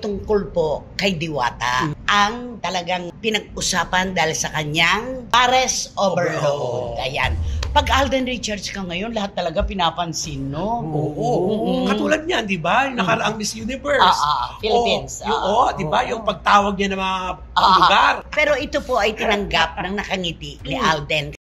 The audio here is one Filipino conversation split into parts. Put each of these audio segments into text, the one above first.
tungkol po kay Diwata. Ang talagang pinag-usapan dahil sa kanyang pares overload. Ayan. Pag Alden Richards ka ngayon, lahat talaga pinapansin, no? Oo. Katulad niyan, di ba? Yung nakaraang Miss Universe. Philippines. Di ba? Yung pagtawag niya ng mga lugar. Pero ito po ay tinanggap ng nakangiti ni Alden.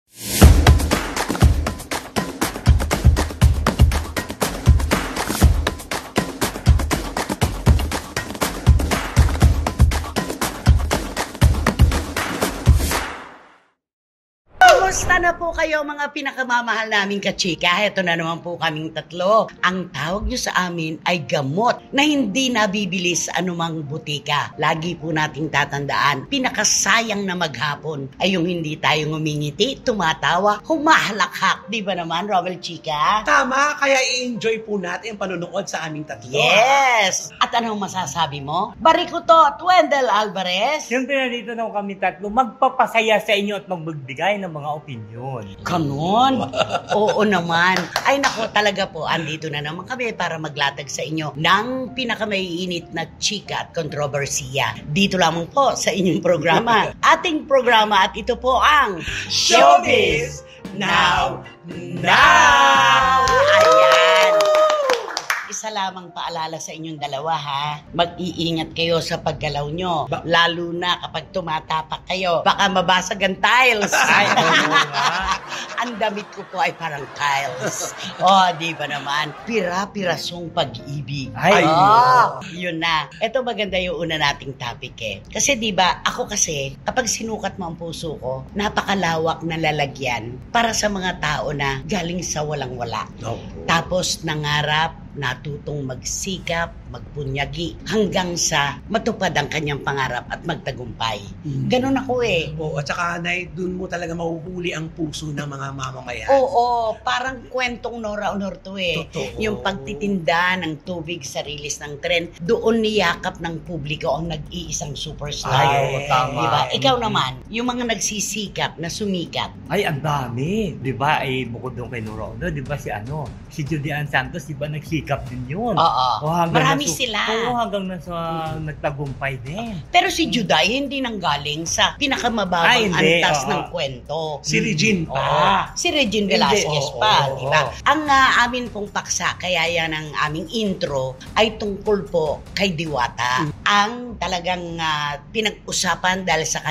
Kumusta na po kayo mga pinakamamahal naming kachika? Ito na naman po kaming tatlo. Ang tawag nyo sa amin ay gamot na hindi nabibili sa anumang butika. Lagi po nating tatandaan, pinakasayang na maghapon ay yung hindi tayo ngumingiti, tumatawa, humahalakhak. Di ba naman, Romel Chika? Tama, kaya i-enjoy po natin ang panonood sa aming tatlo. Yes! At anong masasabi mo? Barikutot, Wendell Alvarez. Siyempre nandito na kami tatlo, magpapasaya sa inyo at magbibigay ng mga opinyon. Kanon? Oo naman. Ay nako, talaga po, andito na naman kami para maglatag sa inyo ng pinakamaiinit na chika at kontrobersiya. Dito lamang po sa inyong programa. Ating programa at ito po ang Showbiz Now! Ayan. Isa lamang paalala sa inyong dalawa ha. Mag-iingat kayo sa paggalaw nyo. Lalo na kapag tumatapak kayo. Baka mabasag ang tiles. Ay, Ang damit ko po ay parang tiles. Di ba naman? Pira-pirasong pag-ibig. Ay, yun na. Ito maganda yung una nating topic eh. Kasi di ba, ako kasi, kapag sinukat mo ang puso ko, napakalawak na lalagyan para sa mga tao na galing sa walang-wala. Tapos nangarap, natutong magsikap, magpunyagi, hanggang sa matupad ang kanyang pangarap at magtagumpay. Ganun ako eh. Oo, at saka dun mo talaga mahuhuli ang puso ng mga mamamayan. Oo, parang kwentong Nora Honor to eh. Totoo. Yung pagtitinda ng tubig sa rilis ng tren, doon niyakap ng publiko ang nag-iisang superstar. Ay, tama. Diba? Ikaw naman, yung mga nagsisikap na sumikat. Ay, ang dami. Di ba? Ay, bukod doon kay Nora Honor, di ba si Julian Santos, di ba nagsikap din yun? Oo. Marami nasu- sila. Oo, hanggang nasa nagtagumpay din. Pero si Juday hindi nanggaling sa pinakamababang antas ng kwento. Si Regine pa. Si Regine Velasquez Hindi, pa, oo, di ba? oo. Ang amin pong paksa, kaya yan ang aming intro, ay tungkol po kay Diwata. Ang talagang pinag-usapan dahil sa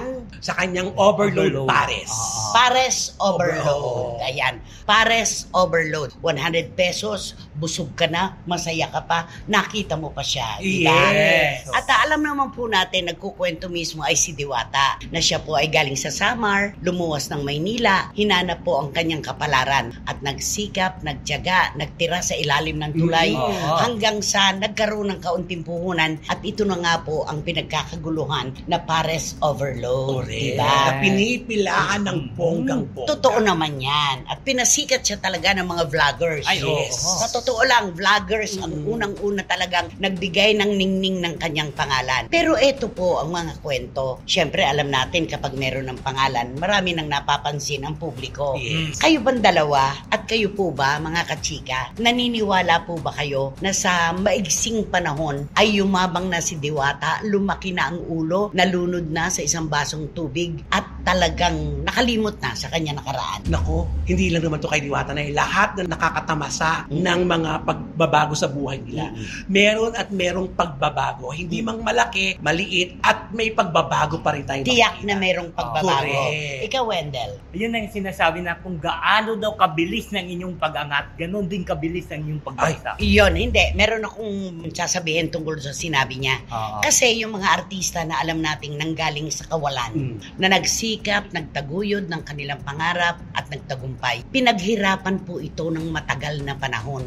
kanyang overload pares. pares overload. Ayan, pares overload. 100 pesos, busog ka na, masaya ka pa, nakita mo pa siya. Di ba? Yes. At alam naman po natin, nagkukwento mismo ay si Diwata, na siya po ay galing sa Samar, lumuwas ng Maynila, hinanap po ang kanyang kapalaran at nagsikap, nagtiyaga, nagtira sa ilalim ng tulay hanggang sa nagkaroon ng kaunting puhunan at ito na nga po ang pinagkakaguluhan na pares overload. Correct. Diba? Pinipilaan ng bonggang-bongga. Totoo naman yan. At pinasikat siya talaga ng mga vloggers. Ay, Yes. Sa totoo lang, vloggers ang unang-una talagang nagbigay ng ningning ng kanyang pangalan. Pero ito po ang mga kwento. Siyempre, alam natin kapag meron ng pangalan, marami nang napapansin ang publiko. Yes. Kayo bang dalawa at kayo po ba, mga kachika, naniniwala po ba kayo na sa maigsing panahon ay yumabang na si Diwata, lumaki na ang ulo, nalunod na sa isang basong tubig at talagang nakalimot na sa kanya nakaraan? Nako, hindi lang naman to kay Diwata na lahat na nakakatamasa ng mga pagbabago sa buhay nila. Meron at merong pagbabago. Hindi mang malaki, maliit, at may pagbabago pa rin tayo. Tiyak na mayroong pagbabago. Correct. Ikaw, Wendell. Yun ang sinasabi na kung gaano daw kabilis ng inyong pag-angat, ganon din kabilis ng inyong pagbagsak. Iyon, hindi. Meron akong sasabihin tungkol sa sinabi niya. Kasi yung mga artista na alam nating nanggaling sa kawalan, na nagsikap, nagtaguyod ng kanilang pangarap at nagtagumpay, pinaghirapan po ito ng matagal na panahon.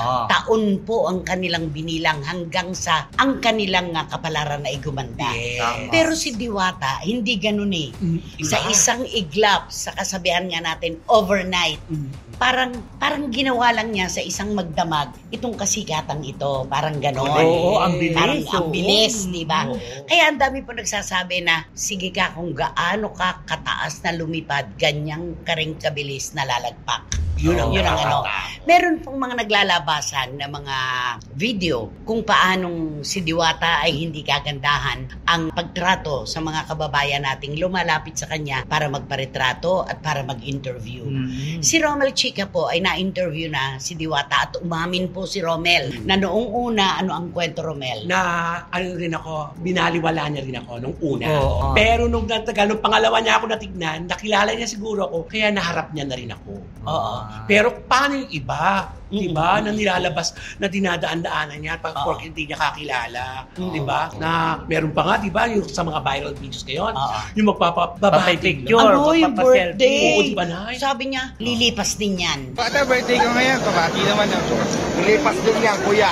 Taon po ang kanilang binilang hanggang sa ang kanilang kapalaran na igumanda. Yes. Pero si Diwata, hindi ganun eh. Sa isang iglap, sa kasabihan nga natin, overnight, parang ginawa lang niya sa isang magdamag itong kasikatang ito. Parang ganon. Oo, ang bilis. Parang ang bilis, di ba? Oo. Kaya ang dami po nagsasabi na, sige ka kung gaano ka kataas na lumipad, ganyang ka rin kabilis na lalagpak. Yun ang ano. nakakatakot. Meron pong mga naglalabasan na mga video kung paanong si Diwata ay hindi kagandahan ang pagtrato sa mga kababayan nating lumalapit sa kanya para magparetrato at para mag-interview. Si Romel Chica po ay na-interview na si Diwata at umamin po si Romel na noong una, ano ang kwento, Romel? Na ano rin ako, binaliwala niya rin ako nung una. Oo. Pero nung nagtagal, nung pangalawa niya ako natignan, nakilala niya siguro ako, kaya naharap niya na rin ako. Oo. Pero paano yung iba? Diba? Na nilalabas, na dinadaan-daanan niya pag pork hindi niya kakilala. Diba? Na meron pa nga, diba? Yung sa mga viral videos ngayon, yung magpapababati. Picture. Ano yung magpapaselfie. birthday? Oo, diba, Nay? Sabi niya, lilipas din yan. Bata, birthday ko ngayon. Pabati naman ako. Lipas din yan, kuya.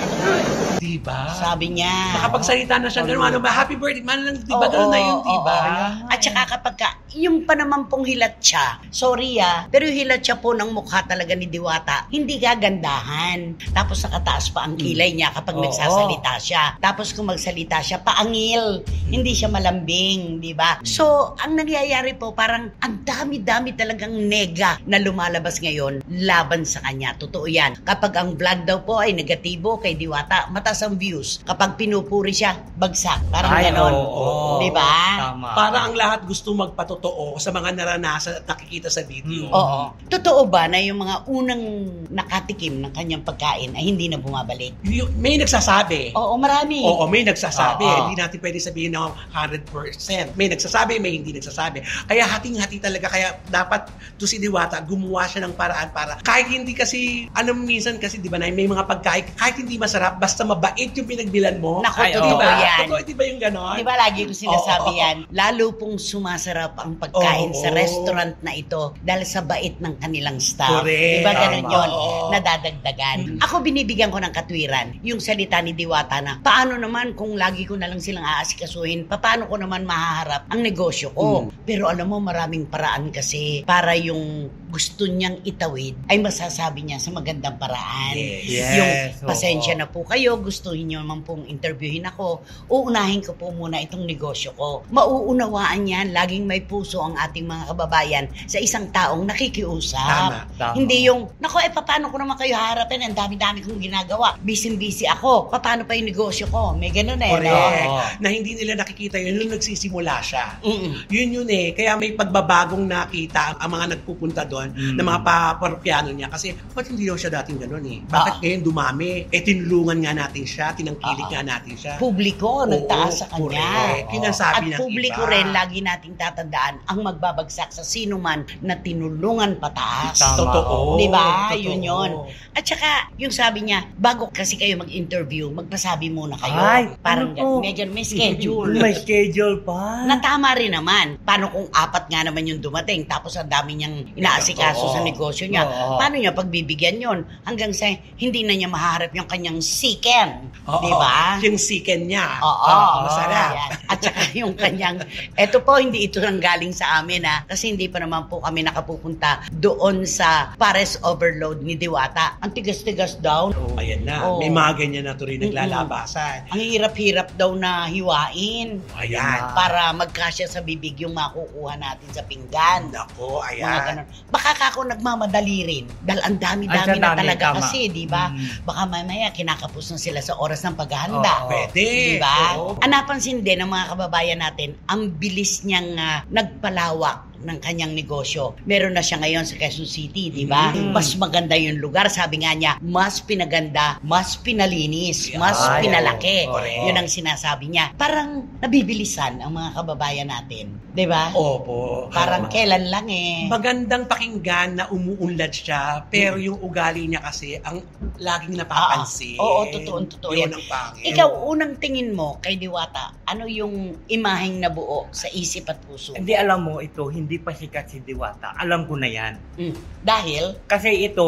Diba? Sabi niya. Nakapagsalita na siya gano'n, happy birthday, man lang, diba? Gano'n na yun, diba? At saka kapag yung pa naman pong hilat siya, sorry pero yung hilat siya po ng mukha talaga ni Diwata, hindi gagandahan. Tapos nakataas pa ang kilay niya kapag nagsasalita siya. Tapos kung magsalita siya, paangil. Hindi siya malambing, di ba? So, ang nangyayari po, parang ang dami-dami talagang nega na lumalabas ngayon laban sa kanya. Totoo yan. Kapag ang vlog daw po ay negatibo kay Diwata, mataas ang views. Kapag pinupuri siya, bagsak. Parang ganon. Di ba? Tama. Para ang lahat gusto magpatotoo sa mga naranasan at nakikita sa video. Oo. Totoo ba na yung mga unang nakatikim ng kanyang pagkain ay hindi na bumabalik? May nagsasabi. Oo, marami. Oo, may nagsasabi. Oo. Hindi natin pwede sabihin na 100%. May nagsasabi, may hindi nagsasabi. Kaya hating-hati talaga. Kaya dapat to si Diwata, gumawa siya ng paraan para kahit hindi kasi, minsan kasi, di ba, na may mga pagkain, kahit hindi masarap, basta mabait yung pinagbilan mo. Naku, Ay, totoo diba? yan. Totoo, di ba yung ganon? Di ba lagi ko sinasabi Oo. yan? Lalo pong sumasarap ang pagkain Oo. sa restaurant na ito dahil sa bait ng kanilang staff. Correct. Di ba ganun Tama. yun? Oo. Nadadagdagan. Ako binibigyan ko ng katwiran yung salita ni Diwata na paano naman kung lagi ko na lang silang aasikasuhin, paano ko naman mahaharap ang negosyo ko? Pero alam mo, maraming paraan kasi para yung gusto niyang itawid ay masasabi niya sa magandang paraan. Yes. Yung Yes, pasensya oo. na po kayo, gustuhin niyo naman pong interviewin ako, uunahin ko po muna itong negosyo ko. Mauunawaan yan, laging may puso ang ating mga kababayan sa isang taong nakikiusap. Tama. Hindi yung, nako, paano ko naman kayo harapin? Ang dami-dami kong ginagawa. Busy-busy ako. Paano pa yung negosyo ko? May ganun Correct. no? Na hindi nila nakikita yun nung nagsisimula siya. Mm-mm. Yun kaya may pagbabagong nakita ang mga nagpupunta doon na mga parokyano niya kasi ba't hindi daw siya dating gano'n bakit ngayon dumami? Tinulungan nga natin siya, tinangkilik nga natin siya. Publiko, nagtaas sa kanya. Correct. Kinasabi At ng publiko iba. rin, lagi nating tatandaan ang magbabagsak sa sino man na tinulungan pataas. Tama. Totoo. Di ba? Totoo. Yun yun. At saka, yung sabi niya, bago kasi kayo mag-interview, magpasabi muna kayo. Ay, Parang ano to? medyo may schedule. May schedule pa. Na tama rin naman. Paano kung 4 nga naman yung dumating tapos ang dami niyang inaasikaso Oo. sa negosyo niya? Oo. Paano niya pagbibigyan yon hanggang sa hindi na niya maharap yung kanyang siken? Oo. Di ba? Yung siken niya. Oo. Masarap. Yan. At saka yung kanyang, eto po, hindi ito nang galing sa amin kasi hindi pa naman po kami nakapupunta doon sa Pares Overload ni Diwata. Ang tigas-tigas daw. Ayan na. Oo. May mga ganyan na tuloy naglalabasan. Ang hirap-hirap daw na hiwain. Ayan. Para magkasya sa bibig yung makukuha natin sa pinggan. Nako, Mga ayan. ganun. Baka kako nagmamadali rin. Dahil ang dami-dami Ay, sa na dami, talaga tama. kasi, di ba? Baka mamaya kinakapos na sila sa oras ng paghahanda. Oo. Pwede. Di ba? Oo. Napansin din ng mga kababayan natin, ang bilis niyang nagpalawak ng kanyang negosyo. Meron na siya ngayon sa Quezon City, di ba? Mas maganda yung lugar. Sabi nga niya, mas pinaganda, mas pinalinis, mas Ay, pinalaki. oo. Yun ang sinasabi niya. Parang nabibilisan ang mga kababayan natin. Di ba? Opo. Parang Oo. kailan lang Magandang pakinggan na umuunlad siya, pero yung ugali niya kasi ang laging napapansin. Oo, totoo Yun yan. ang pangit. Ikaw, unang tingin mo kay Diwata, ano yung imaheng nabuo sa isip at puso? Hindi, alam mo, ito, hindi pa sikat si Diwata. Alam ko na yan. Dahil, Kasi ito,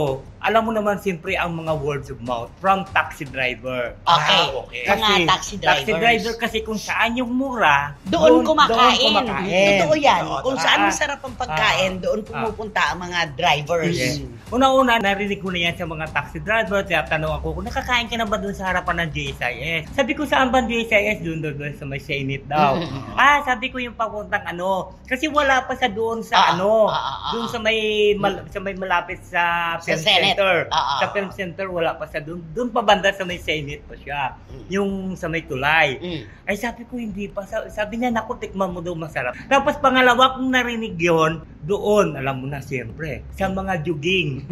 alam mo naman siyempre ang mga words of mouth from taxi driver. Okay. Okay. Mga taxi drivers. Taxi driver kasi kung saan yung mura, Doon kumakain. kumakain. Totoo yan. Oo, Kung saan masarap ang pagkain, doon pumupunta ang mga drivers. Yes. Una-una, narinig ko na yan sa mga taxi driver. Tinatanong ako, kung nakakain ka na ba doon sa harapan ng GSIS? Sabi ko, saan ba ang GSIS? Doon sa may Senate daw. Sabi ko yung papuntang kasi wala pa sa doon sa doon sa may malapit sa film Senate. center. Ah. Sa film center, wala pa sa doon. Doon pa banda sa may Senate pa siya. Yung sa may tulay. Ay sabi ko, hindi pa. Sabi niya, naku, tikman mo daw masarap. Tapos pangalawa kong narinig yon doon, alam mo na siyempre, sa mga jogging.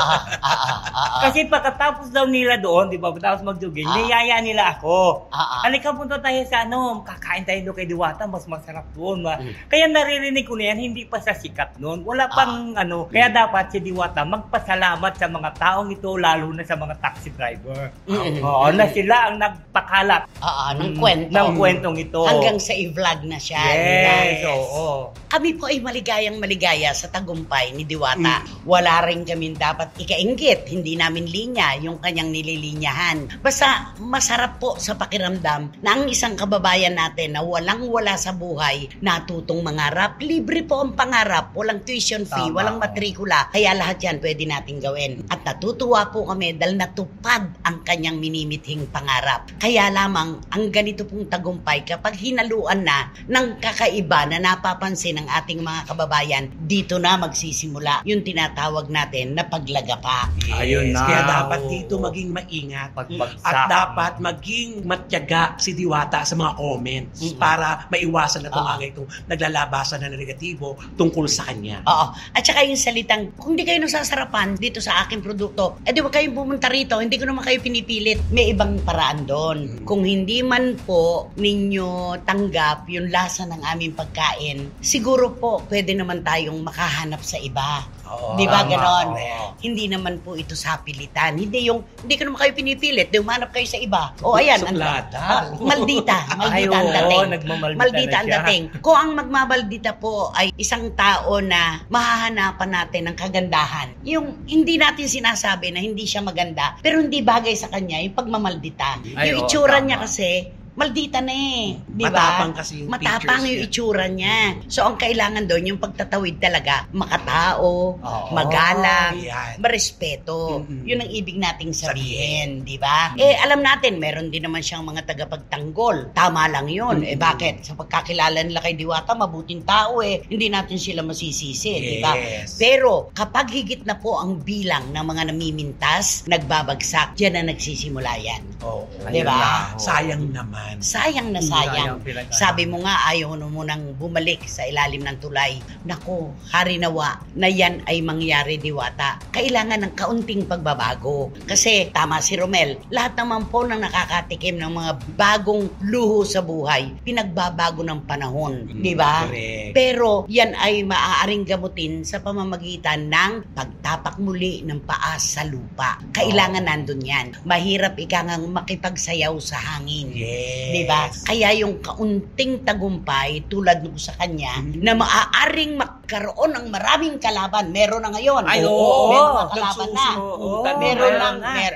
Kasi pagkatapos daw nila doon, di ba, pagkatapos mag-jogging, niyaya nila ako. Halika, punta tayo sa kakain tayo doon kay Diwata, mas masarap doon. Kaya naririnig ko na yan, hindi pa sa sikat noon. Wala pang Kaya dapat si Diwata magpasalamat sa mga taong ito, lalo na sa mga taxi driver. Oo, na sila ang nagpakalat. Ng kwento. Ng kwentong ito. Hanggang sa i-vlog na siya. Yes, oo. Kami po ay maligaya sa tagumpay ni Diwata. Wala rin kami dapat ikainggit. Hindi namin linya yung kanyang nililinyahan. Basta masarap po sa pakiramdam na ang isang kababayan natin na walang-wala sa buhay, natutong mangarap. Libre po ang pangarap. Walang tuition fee, walang matrikula. Kaya lahat yan pwede natin gawin. At natutuwa po kami dahil natupad ang kanyang minimithing pangarap. Kaya lamang ang ganito pong tagumpay kapag hinaluan na ng kakaiba na napapansin ng ating mga kababayan, dito na magsisimula yung tinatawag natin na paglagapa. Yes. Ayun na. Kaya dapat dito maging maingat. Pagbagsak. At dapat maging matyaga si Diwata sa mga comments para maiwasan na itong naglalabasan na negatibo tungkol sa kanya. Oo. At saka yung salitang, kung di kayo nasasarapan dito sa aking produkto, di wag kayong pumunta rito, hindi ko naman kayo pinipilit. May ibang paraan doon. Kung hindi man po ninyo tanggap yung lasa ng aming pagkain, siguro po pwede naman tayong makahanap sa iba. Oo, Di ba tama, ganon? oo. Hindi naman po ito sa pilitan. Hindi ko naman kayo pinipilit. Di umanap kayo sa iba. O ayan. Suplada. Maldita ang Ay, dating. oo, nagmamaldita Maldita na ang siya. dating. Kung ang magmamaldita po ay isang tao na mahahanapan natin ng kagandahan, yung hindi natin sinasabi na hindi siya maganda, pero hindi bagay sa kanya yung pagmamaldita. Ay, Yung oo, itsura tama. niya kasi, maldita na di ba? Matapang kasi yung Matapang features yung niya. itsura niya. So, ang kailangan doon, yung pagtatawid talaga, makatao, Oo. magalang, Yan. marespeto. Mm-mm. Yun ang ibig nating sabihin, di ba? Alam natin, meron din naman siyang mga tagapagtanggol. Tama lang yun. Bakit? Sa pagkakilala nila kay Diwata, mabuting tao Hindi natin sila masisisi, di ba? Yes. Pero, kapag higit na po ang bilang ng mga namimintas, nagbabagsak, diyan na nagsisimula yan. Oo. Di ba? Sayang naman. Sayang na sayang. Sayang pinag- Sabi mo nga, ayaw mo nang bumalik sa ilalim ng tulay. Nako, harinawa na yan ay mangyari, Diwata. Kailangan ng kaunting pagbabago. Kasi, tama si Romel, lahat naman po ng nakakatikim ng mga bagong luho sa buhay, pinagbabago ng panahon. Di ba? Correct. Pero, yan ay maaaring gamutin sa pamamagitan ng pagtapak muli ng paa sa lupa. Kailangan nandun yan. Mahirap ikangang makipagsayaw sa hangin. Yes. Diba? Kaya yung kaunting tagumpay tulad nung sa kanya na maaaring magkaroon ng maraming kalaban. Meron na ngayon. Ay, oo. Meron na kalaban na. Nagsusukutan na. Meron lang.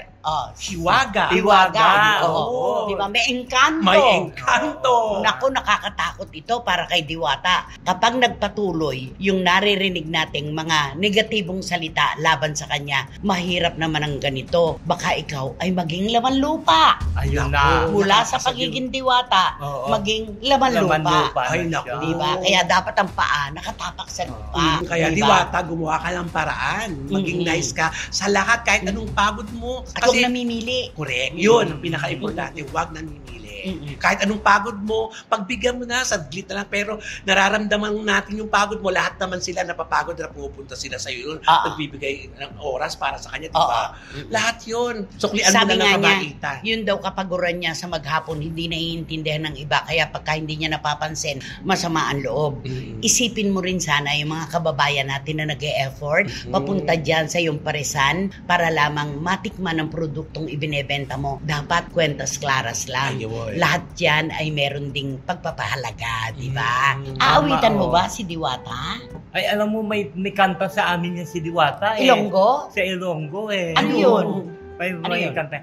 Hiwaga. Hiwaga. Oo. Diba? May engkanto. May engkanto. Naku, nakakatakot ito para kay Diwata. Kapag nagpatuloy yung naririnig nating mga negatibong salita laban sa kanya, mahirap naman ang ganito. Baka ikaw ay maging laman lupa. Ayun Naku. na. Mula sa nakakasagin. pagiging Diwata, Oo. maging laman lupa. Ay, naku. Diba? Kaya dapat ang paa nakatapak sa lupa. Kaya Diba? Diwata, gumawa ka ng paraan. Maging nice ka sa lahat, kahit anong pagod mo. At huwag namimili. Correct. Yun ang pinaka-importante. Huwag namimili. Kahit anong pagod mo, pagbigyan mo na, saglit na lang. Pero nararamdaman natin yung pagod mo. Lahat naman sila napapagod na pupunta sila sa iyo. Nagbibigay ng oras para sa kanya, di ba? Lahat yun. Suklian mo Sabi na nga ng niya, kabaitan. yun daw kapaguran niya sa maghapon, hindi naiintindihan ng iba. Kaya pagka hindi niya napapansin, masama ang loob. Isipin mo rin sana yung mga kababayan natin na nag-e-effort, papunta dyan sa iyong paresan para lamang matikman ang produktong ibinebenta mo. Dapat kwentas klaras lang. Ayun. lahat yan ay meron ding pagpapahalaga, di ba? Aawitan mo ba si Diwata? Ay, alam mo, may kanta sa amin yan si Diwata. Ilonggo? Sa Ilonggo eh. Ano yun? May yun? kanta.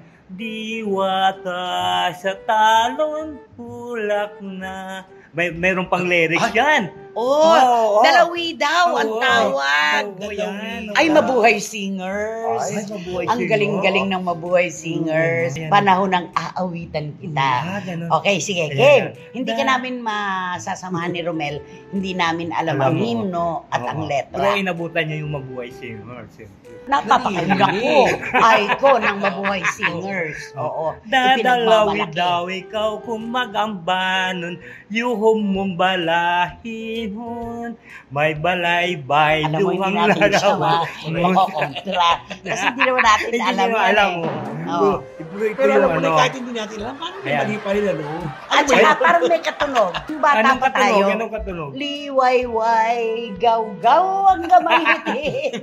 Diwata sa talon, hulak na. Mayroon pang lyrics yan. Oh, dalawi daw ang tawag. Yan. Ay, Mabuhay Singers. Ay, Mabuhay Ang Singers. galing-galing ng Mabuhay Singers. Ayan. Panahon ng aawitan kita. Ganun. Okay, sige, Ayan. game. Hindi ka namin masasamahan ni Romel. Hindi namin alam ang Alam mo. himno at Oo. ang Pero letra. inabutan niya yung Mabuhay Singers. Napapakinggan ko. Icon ng Mabuhay Singers. Oo. Dadalawi-daw ikaw kung magambanon, yuhom mong balahihon, may balay-bay, Alam mo, hindi luwang natin siya larawan. kontra. Kasi hindi naman natin Hindi alam mo yan alam eh. mo. Oo. Ito Pero yung alam mo ano. na kahit hindi natin alam, paano may Ayan. mali pa rin, ano? At saka parang may katunog. Yung bata Anong pa tayo. katunog? Anong katunog? Liwayway, gaw-gaw ang gamitin.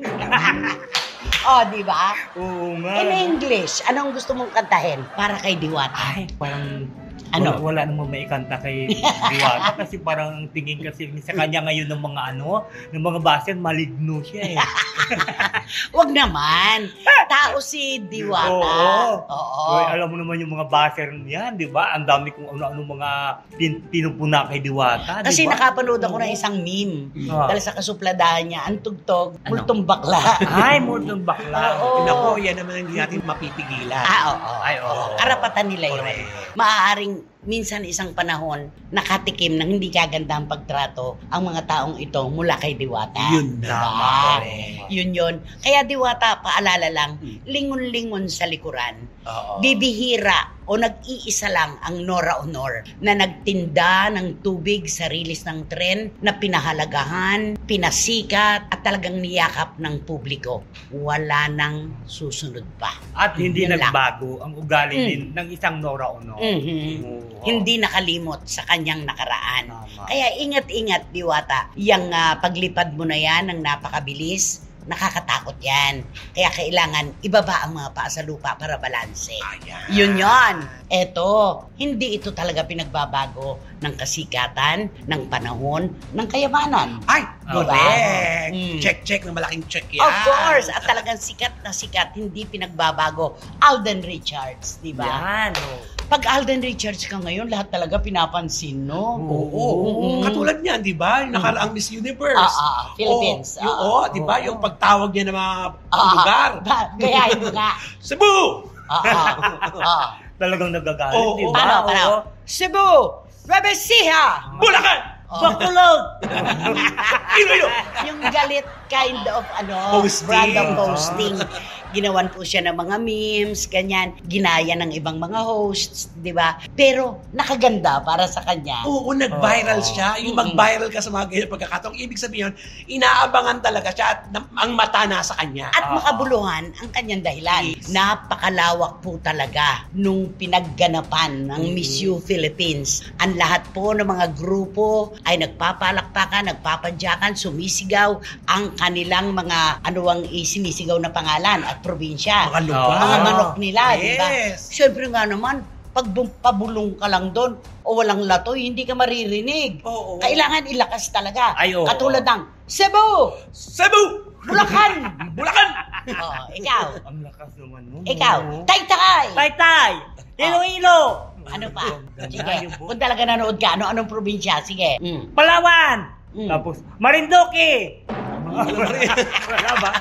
Oh, di ba? Oo nga. In English, anong gusto mong kantahin para kay Diwata? Ay, parang Ano? wala namang maikanta kay Diwata kasi parang tingin kasi sa kanya ngayon ng mga ng mga baser, maligno siya eh. Wag naman. Tao si Diwata. Oo. Oy, alam mo naman yung mga baser niyan, di ba? Ang dami kung ano-ano mga pinupuna kay Diwata, Kasi di ba? nakapanood ako ng isang meme. Ah. Dahil sa kasupladahan niya, ang tugtog, Ano? multong bakla. Ay, multong bakla. Oo. Nako, yan naman hindi natin mapipigilan. Oo. Ay, oo. Karapatan nila yun. Correct. Maaaring minsan isang panahon nakatikim ng hindi kagandang pagtrato ang mga taong ito mula kay Diwata. Yun na. Diba? Correct. Yun. Kaya Diwata, paalala lang, lingon-lingon sa likuran. Oo. Bibihira o nag-iisa lang ang Nora Honor na nagtinda ng tubig sa rilis ng tren na pinahalagahan, pinasikat at talagang niyakap ng publiko. Wala nang susunod pa. At hindi Yun lang. nagbago ang ugali din ng isang Nora Honor. Mhm. Oo. Hindi nakalimot sa kanyang nakaraan. Tama. Kaya ingat-ingat, Diwata. Yang paglipad mo na yan ng napakabilis, nakakatakot yan. Kaya kailangan ibaba ang mga paa sa lupa para balanse. Ayan. Yun. Eto, hindi ito talaga pinagbabago ng kasikatan, ng panahon, ng kayamanan. Ay, Diba? correct. Mm. Check ng malaking check yan. Of course, at talagang sikat na sikat, hindi pinagbabago. Alden Richards, di ba? Yan. Oh. Pag Alden Richards ka ngayon, lahat talaga pinapansin, no? Oo. Mm. Katulad niyan, di ba? Yung nakaraang Miss Universe. Philippines. Oo, di ba? Oo. Yung pagtawag niya ng mga lugar. Gayahin mo nga. Cebu! Talagang nagagalit, Oo. di ba? Paano? Oo. Cebu! Rebesiha! Bulacan! Bakulog! Iloilo! Yung galit kind of Posting. random posting. Ginawan po siya ng mga memes, ganyan. Ginaya ng ibang mga hosts, di ba? Pero nakaganda para sa kanya. Oo, nag-viral Oo. siya. Yung Mm-mm. mag-viral ka sa mga ganyan pagkakataong, ibig sabihin, inaabangan talaga siya at ang mata nasa kanya. At makabuluhan ang kanyang dahilan. Yes. Napakalawak po talaga nung pinagganapan ng Miss You Philippines. Ang lahat po ng mga grupo ay nagpapalakpakan, nagpapadyakan, sumisigaw ang kanilang mga sinisigaw na pangalan at probinsya. Mga lugar. Mga manok nila, di ba? Yes. Siyempre nga naman, pag pabulong ka lang doon o walang latoy, hindi ka maririnig. Oo. Kailangan ilakas talaga. Ay, oo. Katulad ng Cebu! Cebu! Bulacan! Bulacan! Ikaw. Ang lakas naman mo. Ikaw. Taytay! Taytay! Iloilo! Ano pa? Ganda Sige. yung buhok. Kung talaga nanood ka, anong probinsya? Sige. Palawan! Mm. Tapos, Marinduque! Wala ba?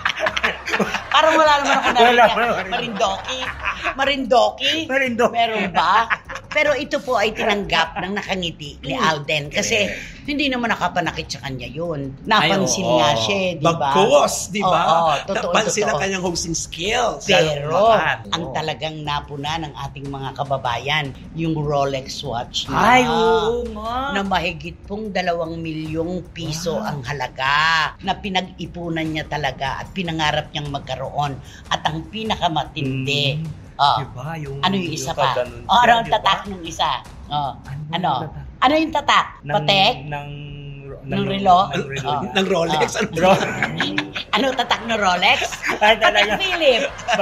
Parang wala naman ako Wala, narinig. wala. Marindoki? Marindoki? Marinduque. Meron ba? Pero ito po ay tinanggap ng nakangiti ni Alden kasi hindi naman nakapanakit sa kanya yun. Napansin Ay, oo. nga siya, di ba? Bagkos, di ba? Oo, totoo, Napansin ang totoo. kanyang hosting skills. Pero Lahat. ang talagang napuna ng ating mga kababayan, yung Rolex watch na. Ay, oo nga. Na mahigit pong 2 milyong piso ang halaga na pinag-ipunan niya talaga at pinangarap niyang magkaroon. At ang pinakamatindi, Diba? ano yung isa pa? kaganon Ano siya, ang diba? tatak ng isa? Ano? yung tatak? Ano yung tatak? Patek? Ng Ng relo? Ng relo. Ah. Ng Rolex. Ah. Ano? Ano tatak na Rolex? Ay, Patek talaga. Philip.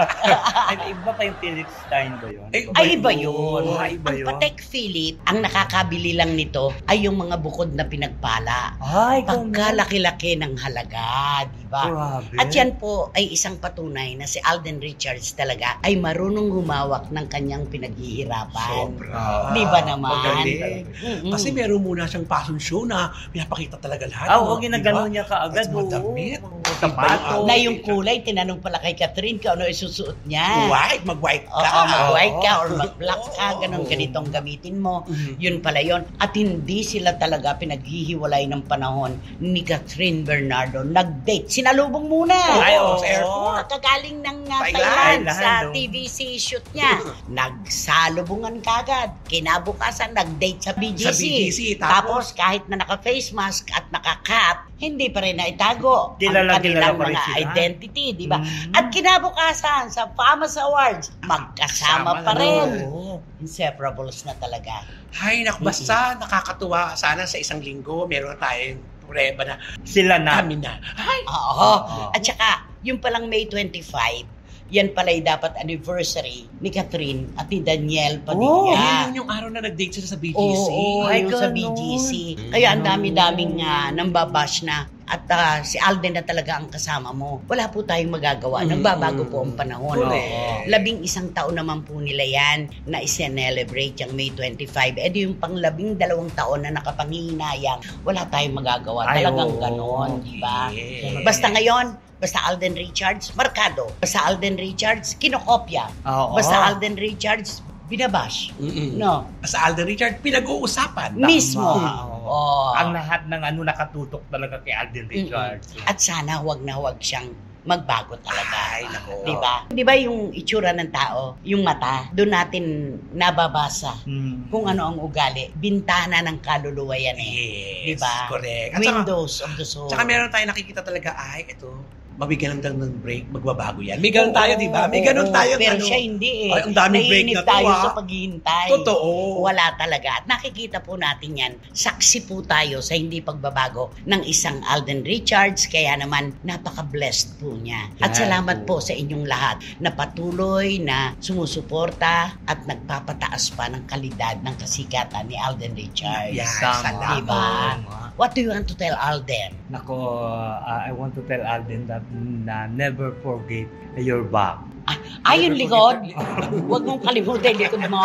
Ay, iba pa yung Philip Stein ba yun? Ay, iba yun. Iba Ang yun. Patek Philip, ang nakakabili lang nito ay yung mga bukod na pinagpala. Ay, Pagkalaki-laki ng halaga, di ba? Grabe. At yan po ay isang patunay na si Alden Richards talaga ay marunong humawak ng kanyang pinaghihirapan. Sobra. Di ba naman? Magaling. Mm-mm. Kasi meron muna siyang fashion show na pinapakita talaga lahat. Ah, no? oo, ginagano Diba? niya kaagad. At mga damit. Sapatos. Na yung kulay, tinanong pala kay Catherine kung ano isusuot niya. Mag-white ka. Oo, mag-white ka or Oo. mag-black ka, ganun, Oo. ganitong gamitin mo. Mhm. Yun pala yun. At hindi sila talaga pinaghihiwalay ng panahon ni Catherine Bernardo. Nag-date. Sinalubong muna. Ay, oo. sa airport. Kagaling ng Thailand. Thailand sa Thailand, oh. TVC shoot niya. Nagsalubungan kagad. Kinabukasan, nag-date sa BGC. Sa BGC, Tapos kahit na naka-face mask at naka-cap, hindi pa rin naitago Kilala- ang kanilang kilala pa rin mga sila. identity, di ba? Mhm. At kinabukasan sa FAMAS Awards, magkasama Kasama pa na. rin. Oo. Inseparables na talaga. Hay, basta nakakatuwa. Sana sa isang linggo, meron tayong prueba na Sila na. kami na. Hay, Oo. Oo. At saka, yung palang May 25, yan pala'y dapat anniversary ni Catherine at ni Daniel Oh, Padilla. yun yung araw na nag-date sila sa BGC. Oo, Ay, yung sa ganun. BGC. Kaya ang dami-daming nambabash na at si Alden na talaga ang kasama mo. Wala po tayong magagawa. Nagbabago po ang panahon. Correct. 11 taon naman po nila yan na i-celebrate yung May 25. Eh di yung pang 12 taon na nakapanghihinayang, wala tayong magagawa. Ay, Talagang oo. ganon, di ba? Yes. Basta ngayon, basta Alden Richards, markado. Basta Alden Richards, kinokopya. Oo. Basta Alden Richards, binabash. Mm-mm. No? Sa Alden Richard, pinag-uusapan. Mismo. Oo. Oh. Ang lahat ng nakatutok talaga kay Alden Richards. At sana huwag na huwag siyang magbago talaga. Ay, nako. Di ba? Di ba yung itsura ng tao, yung mata, doon natin nababasa Hmm. kung ano ang ugali. Bintana ng kaluluwa yan eh. Yes. Di ba? Correct. At saka, Windows of the soul. tsaka meron tayong nakikita talaga, ay, ito, mabigyan lang ng break, magbabago yan. May ganun tayo, di ba? May ganun Oo, tayo. pero siya hindi eh. Ay, ang daming break Naiinip na to, tayo ah. sa paghihintay. Totoo. Wala talaga. At nakikita po natin yan. Saksi po tayo sa hindi pagbabago ng isang Alden Richards. Kaya naman, napaka-blessed po niya. At Yan salamat po. po sa inyong lahat na patuloy na sumusuporta at nagpapataas pa ng kalidad ng kasikatan ni Alden Richards. Yan, Tama. salamat. Diba? What do you want to tell Alden? Nako, I want to tell Alden that never forget your back. Ay, yung likod. Huwag mong kalimutan yung likod mo.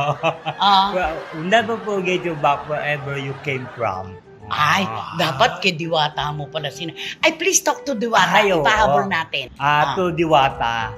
Ah. Well, never forget your back wherever you came from. Ay, dapat kay Diwata mo pala Ay, please talk to Diwata. Ay, oo. Ipahabol natin. To Diwata,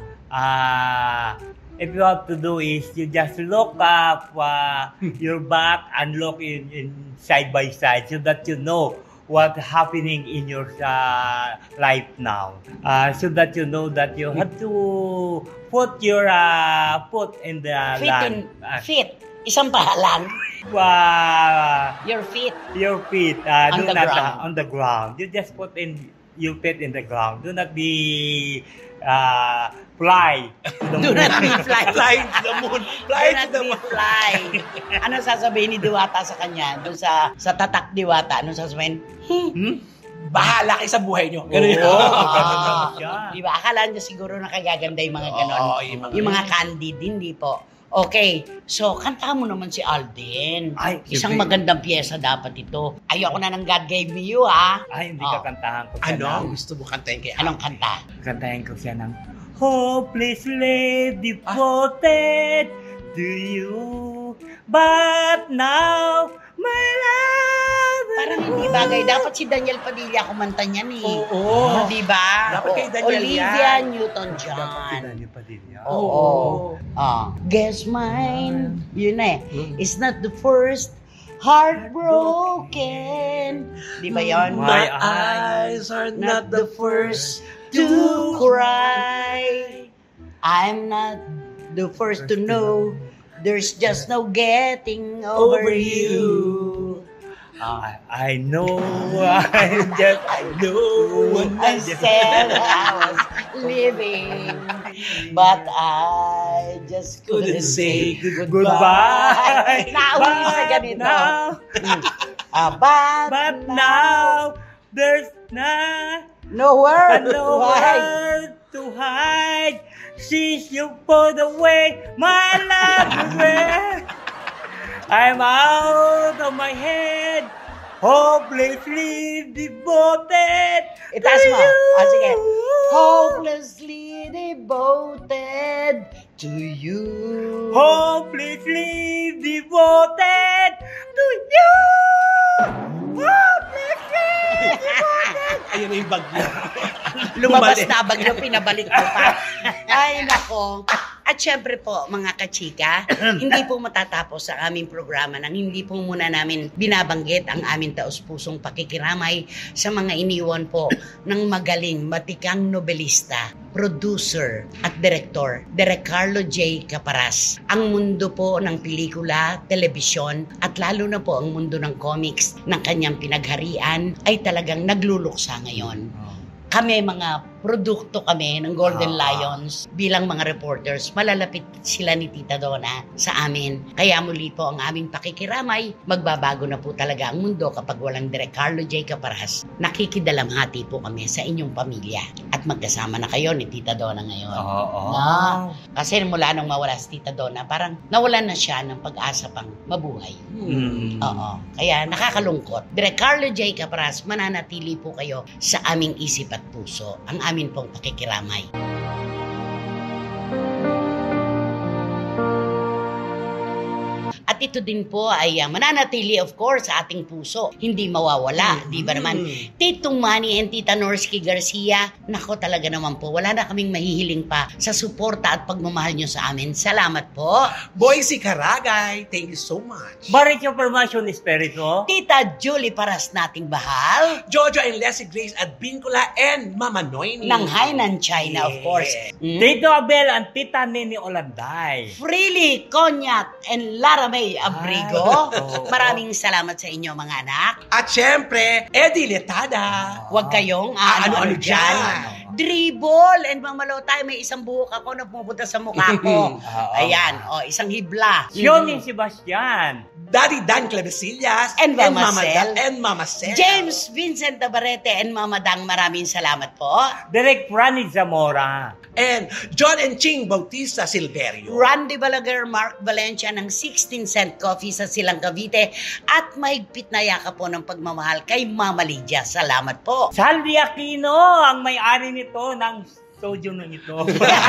if you have to do is you just look up your back and look in side by side so that you know what's happening in your life now. So that you know that you have to put your foot in the land. Fit. Isang pahalan. Your feet. Your feet On the ground. on the ground. You just put in your feet in the ground. Do not be fly. Do not be fly. Fly to the moon. Fly Do to not the be moon. fly. Ano sasabihin ni Diwata sa kanya? Doon sa tatak Diwata, ano sasabihin? Bahala kayo sa buhay nyo. Ganun yun. Oo, Ah, ganun naman siya. Di ba? Akala niya siguro nakagaganda yung mga ganon. Oo, yung mga candid, hindi po. Okay, so kanta mo naman si Alden. Ay, Isang sige. magandang pyesa dapat ito. Ayoko na ng God Gave Me You, ha? Ay, hindi Oh. ka kantahan ko siya Ano ng- ang gusto mo kantahin kay Anong kanta? kantahin ko siya ng Hopeless lady devoted to you, but now my love. Parang hindi bagay. Dapat si Daniel Padilla kumanta niyan eh. Oo. Di ba? Dapat kay Daniel Olivia yan. Newton-John. Dapat niyo pa din yan. Oo. Guess mine, yun na eh, is not the first heartbroken. Di ba yun? My eyes are Not the first to cry. I'm not the first to know. There's just no getting over you. I know, I know. I said I was living, but I just couldn't say goodbye. Nauwi sa ganito. Now, But but now, There's not No word. no word to hide. Since you put away my love away, I'm out of my head, hopelessly devoted Itaas to mo. you. Sige. Hopelessly devoted to you. Hopelessly devoted to you. Hopelessly devoted. Ayun na yung bagyo. Lumabas Bumalik. na bagyo, pinabalik ko pa. Ay, nako. At syempre po, mga kachika, hindi po matatapos ang aming programa nang hindi po muna namin binabanggit ang aming taus-pusong pakikiramay sa mga iniwan po ng magaling, matikang nobelista, producer at director, Direk Carlo J. Caparas. Ang mundo po ng pelikula, telebisyon at lalo na po ang mundo ng comics ng kanyang pinagharian ay talagang nagluluksa ngayon. Kami, mga produkto kami ng Golden Lions bilang mga reporters, malalapit sila ni Tita Donna sa amin. Kaya muli po ang aming pakikiramay, magbabago na po talaga ang mundo kapag walang Direk Carlo J. Caparas. Nakikidalamhati po kami sa inyong pamilya at magkasama na kayo ni Tita Donna ngayon. Oo. Na, kasi mula nung mawala si Tita Donna, parang nawalan na siya ng pag-asa pang mabuhay. Oo. Kaya nakakalungkot. Direk Carlo J. Caparas, mananatili po kayo sa aming isip at puso. Ang amin pong pakikiramay. At ito din po ay mananatili of course sa ating puso. Hindi mawawala, di ba naman? Titong Manny and Tita Norsky Garcia, nako talaga naman po, wala na kaming mahihiling pa sa suporta at pagmamahal nyo sa amin. Salamat po. Boycie Caragay, thank you so much. Barit yung Formation Espiritu. Tita Julie Paras nating bahal. Jojo and Leslie Grace at Bincula and Mama Noemi. Ng Hainan, China, of course. Tito Abel and Tita Nini Olanday. Freely, Cognac, and Lara May Abrigo. oo. Maraming salamat sa inyo mga anak. At syempre, Eddie Letada. Huwag kayong ano-ano ano-ano dyan. dyan. Dribble and mamalotay. May isang buhok ako na pumupunta sa mukha ko. Ayan, isang hibla. Sionin Sebastian. Daddy Dan Clavesillas And Mama Sel. And Mama Sel. James Vincent Tabarete and Mama Dang, maraming salamat po. Direk Franny Zamora. And John and Ching Bautista Silverio. Randy Balaguer, Mark Valencia ng 16-cent coffee sa Silang Cavite at mahigpit na yaka po ng pagmamahal kay Mama Lydia. Salamat po. Salvi Aquino, ang may-ari nito ng soju na ito.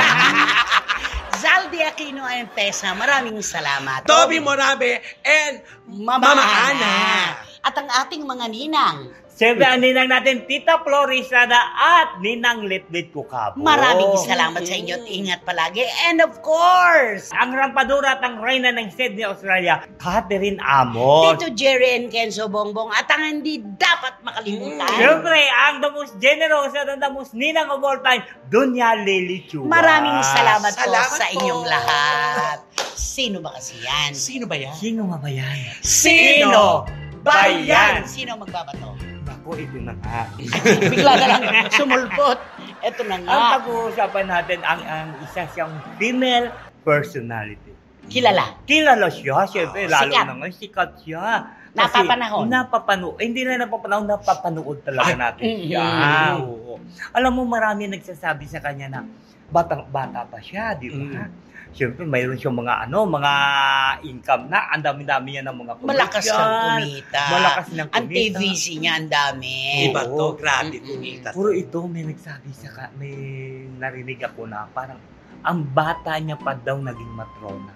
Zaldi Aquino and Tessa, maraming salamat. Toby Morabe and Mama Ana. At ang ating mga ninang, Siyempre, ang ninang natin, Tita Florisada at Ninang Litbit Kukapo. maraming salamat sa inyo at ingat palagi. And of course, Ang rampadura at ang reyna ng Sydney, Australia, Catherine Amos. Tito Jerry and Kenzo Bongbong at ang hindi dapat makalimutan. Siyempre, ang the most generous at the most ninang of all time, Dunya Lily Chua. Maraming salamat po Salamat sa po. inyong lahat. Sino ba kasi yan? Sino ba yan? Sino nga ba yan? Sino ba ba yan? yan? Sino magbabato? Naku, ito na nga. Bigla na lang sumulpot. Ito na nga. Ang pag-uusapan natin, ang isa siyang female personality. Kilala. Kilala siya, syempre, lalo sikat. na ngayon, sikat siya. Napapanahon. Hindi na napapanahon, napapanood talaga natin siya. Oo. Alam mo, marami nagsasabi sa kanya na bata pa siya, di ba? Siyempre, mayroon siyang mga income na, ang dami-dami niya ng mga Malakas commercial. kang kumita. Malakas ng Ang kumita. TVC niya, ang dami. Iba to, Oo. grabe kumita. Puro ito, may nagsabi may narinig ako na parang ang bata niya pa daw naging matrona.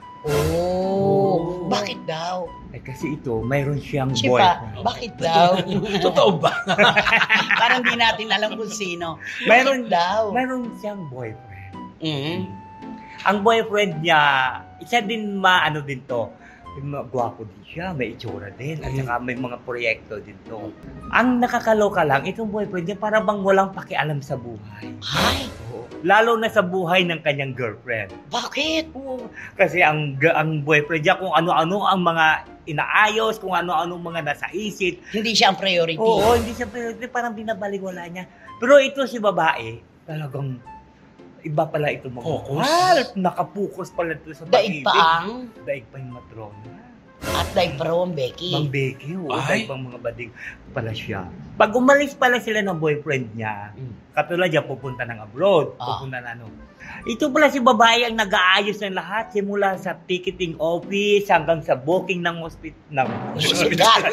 Oh, bakit daw? Kasi ito, mayroon siyang Chipa, boyfriend. bakit daw? Totoo ba? Parang di natin alam kung sino. Mayroon Bakit daw? Mayroon siyang boyfriend. Mm. Ang boyfriend niya, isa din din to. Gwapo din siya, may itsura din, at saka may mga proyekto din to. Ang nakakaloka lang, itong boyfriend niya para bang walang pakialam sa buhay. Ay, Lalo na sa buhay ng kanyang girlfriend. bakit? Oo, kasi ang boyfriend niya kung ano-ano ang mga inaayos, kung ano-ano mga nasa isip. Hindi siya ang priority. Oo, hindi siya priority, parang binabaliwala niya. Pero ito si babae, talagang iba pala ito Focus. magmahal. Nakapokus pala ito sa Daig pag-ibig. pa ang... Daig pa yung matrona. At dahil parang Becky. Mang Becky, Ay. pang mga bading pala siya. Pag umalis pala sila ng boyfriend niya, katulad niya, pupunta ng abroad, pupunta na ano. Ito pala si babae ang nag-aayos ng lahat, simula sa ticketing office hanggang sa booking ng Hospital.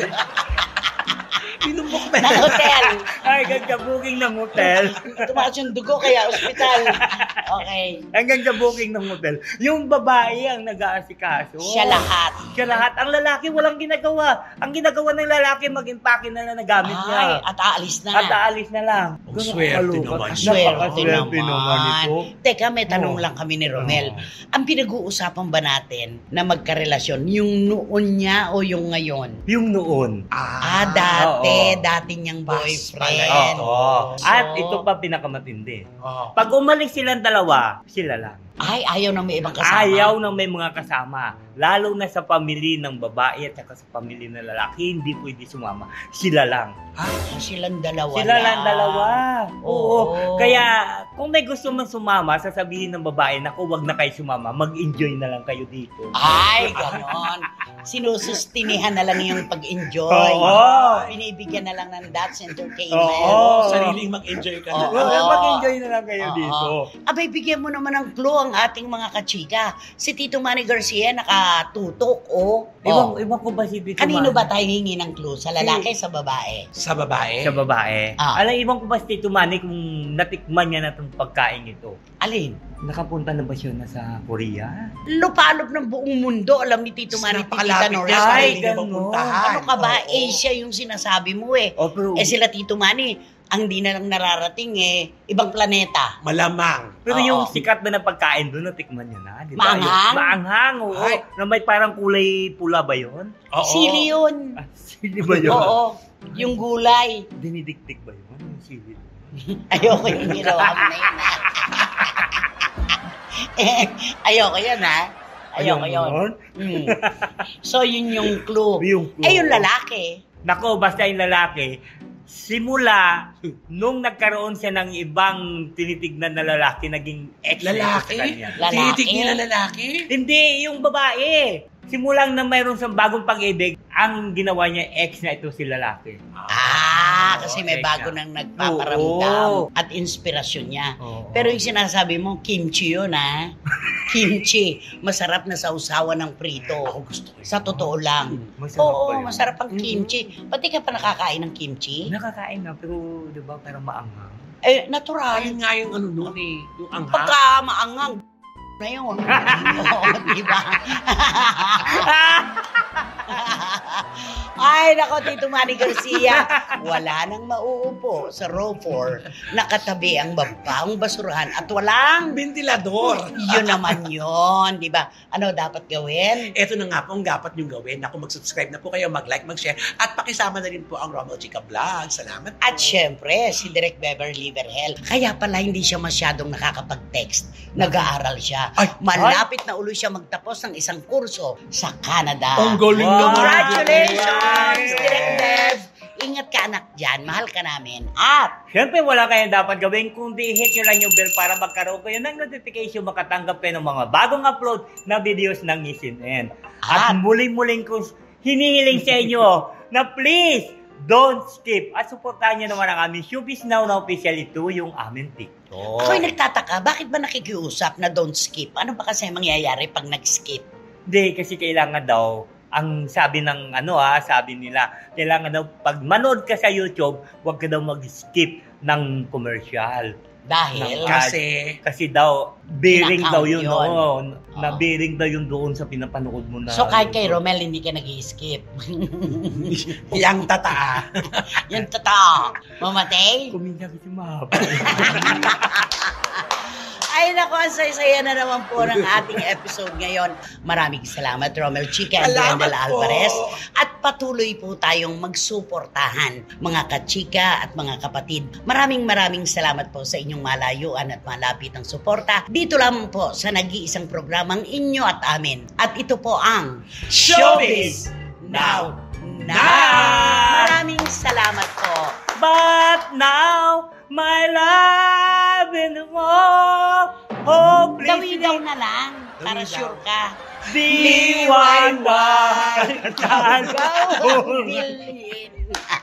Pinumok na. Ng hotel. Ay, hanggang sa booking ng hotel. Tumaas yung dugo kaya ospital. Okay. Hanggang sa booking ng hotel. Yung babae ang nag-aasikaso. Siya lahat. Siya lahat. Ang lalaki walang ginagawa. Ang ginagawa ng lalaki, mag-impake na lang na gamit niya. At aalis na. At aalis na lang. Ang swerte naman. Swerte naman ito. Teka, may tanong lang kami ni Romel. Ang pinag-uusapan ba natin na magkarelasyon, yung noon niya o yung ngayon? Yung noon. Dati. Oo. Dati niyang Bas boyfriend. Oo. So, At ito pa pinakamatindi. Oh. Pag umalis silang dalawa, sila lang. Ay, ayaw na may ibang kasama. Ayaw na may mga kasama. Lalo na sa pamilya ng babae at saka sa pamilya ng lalaki, hindi pwede sumama. Sila lang. Silang dalawa Sila lang dalawa. Oo. Oo. Kaya kung may gusto man sumama, sasabihin ng babae, naku, wag na kayo sumama. Mag-enjoy na lang kayo dito. Ay, ganon. Sinusustinihan na lang yung pag-enjoy. Oo. Binibigyan na lang ng that's entertainment. Oo. Sariling mag-enjoy ka na. Oo. Mag-enjoy na lang kayo Oo. dito. Abay, bigyan mo naman ng clue ang ating mga kachika. Si Tito Manny Garcia nakatutok, Iwan ko ba si Tito Kanino Manny? ba tayo hingi ng clue? Sa lalaki, sa babae? Sa babae? Sa babae. Alam, iwan ko ba si Tito Manny kung natikman niya na itong pagkain ito? Alin? Nakapunta na ba siya na sa Korea? Lupalop ng buong mundo, alam ni Tito Manny, Tita Napakalapit Norris. niya, Ay, hindi niya ganun. mapuntahan. Ano ka ba? Oo. Asia yung sinasabi mo eh. Pero, Sila Tito Manny, ang di na lang nararating ibang planeta. Malamang. pero Oo. yung sikat na pagkain doon, natikman niya na. Di ba? Maanghang? Yung maanghang, oo. Ay. Na may parang kulay pula ba yun? Oo. Sili yun. Sili ba yun? Oo. Yung gulay. Dinidikdik ba yun? Yung sili. Ayoko yung ginawa mo na yun, ha? Ayoko yun, ha? Ayoko yun. So, yun yung clue. Yung clue. Yung lalaki. Nako, basta yung lalaki, simula nung nagkaroon siya ng ibang tinitignan na lalaki, naging ex na ito sa Lalaki? kanya. Lalaki? Tinitignan na lalaki? Hindi, yung babae. Simulang na mayroon sa bagong pag-ibig, ang ginawa niya ex na ito si lalaki. Kasi may ex bago na. nang nagpaparamdam Oo. at inspirasyon niya. Oo. Pero yung sinasabi mo, kimchi yun, ha? Kimchi. Masarap na sausawan ng prito. Ako gusto ko yun. Sa totoo lang. Masarap Oo, ba yun? masarap ang kimchi. Pati ka pa nakakain ng kimchi? Nakakain na, pero di ba parang maanghang? Natural. Ayun nga yung ano nun eh. Yung anghang. Pagka maangang na yun. Oo, di ba? Ay, nako, Tito Manny Garcia. Wala nang mauupo sa row 4. Nakatabi ang bampang basurahan at walang Ventilador. yun naman yun, di ba? Ano dapat gawin? Ito na nga po ang dapat niyong gawin. Ako, mag-subscribe na po kayo, mag-like, mag-share, at pakisama na rin po ang Romel Chica Vlog. Salamat po. At syempre, si Direk Beverly Verhel. Kaya pala hindi siya masyadong nakakapag-text. Nag-aaral siya. Ay, Malapit na ulo siya magtapos ng isang kurso sa Canada. ang galing Wow. naman. Congratulations, Yay! Direk Bev! Ingat ka, anak, dyan. Mahal ka namin. At Siyempre, wala kayong dapat gawin kundi hit nyo lang yung bell para magkaroon kayo ng notification, makatanggap kayo ng mga bagong upload na videos ng ECNN. At muling-muling kong hinihiling sa inyo na please, don't skip. At supportahan nyo naman ang aming Showbiz Now na officially to yung aming TikTok. ako'y nagtataka, bakit ba nakikiusap na don't skip? Ano ba kasi mangyayari pag nag-skip? Hindi, kasi kailangan daw, ang sabi ng sabi nila, kailangan daw pag manood ka sa YouTube, huwag ka daw mag-skip ng commercial. Dahil, Kasi daw, bearing daw yun Kinakount yun. doon. Na Oo. bearing daw yun doon sa pinapanood mo na. so kahit kay Romel, hindi ka nag-skip. Yang tata. Yan totoo. Mamatay? Kuminsan kasi mahaba. Ay, naku, ang saya-saya na naman po ng ating episode ngayon. Maraming salamat, Romel Chica and Salamat Brendel po. Alvarez. At patuloy po tayong magsuportahan, mga kachika at mga kapatid. Maraming salamat po sa inyong malayuan at malapit ng suporta. Dito lamang po sa nag-iisang programang inyo at amin. At ito po ang Showbiz Now. Maraming salamat po. But now, my love in the world, oh, please. Dawidaw na lang para Dawidaw. sure ka. Liwanag. Ikaw ang bilhin.